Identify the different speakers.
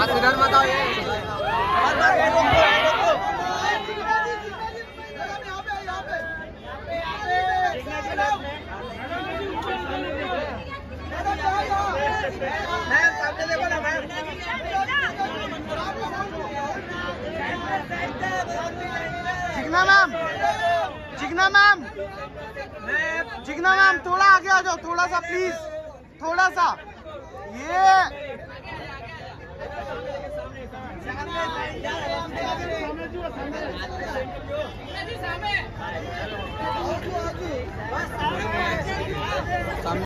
Speaker 1: इधर मत आओ ये। मैम सामने देखो ना मैम।
Speaker 2: चिकना मैम, चिकना मैम, चिकना मैम थोड़ा आगे आ जाओ, थोड़ा सा प्लीज, थोड़ा सा। ये